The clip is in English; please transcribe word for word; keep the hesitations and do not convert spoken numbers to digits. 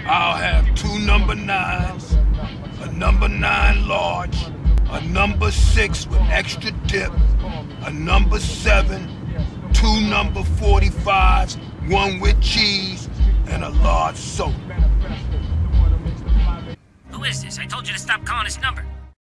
I'll have two number nines, a number nine large, a number six with extra dip, a number seven, two number forty-fives, one with cheese, and a large soda. Who is this? I told you to stop calling this number.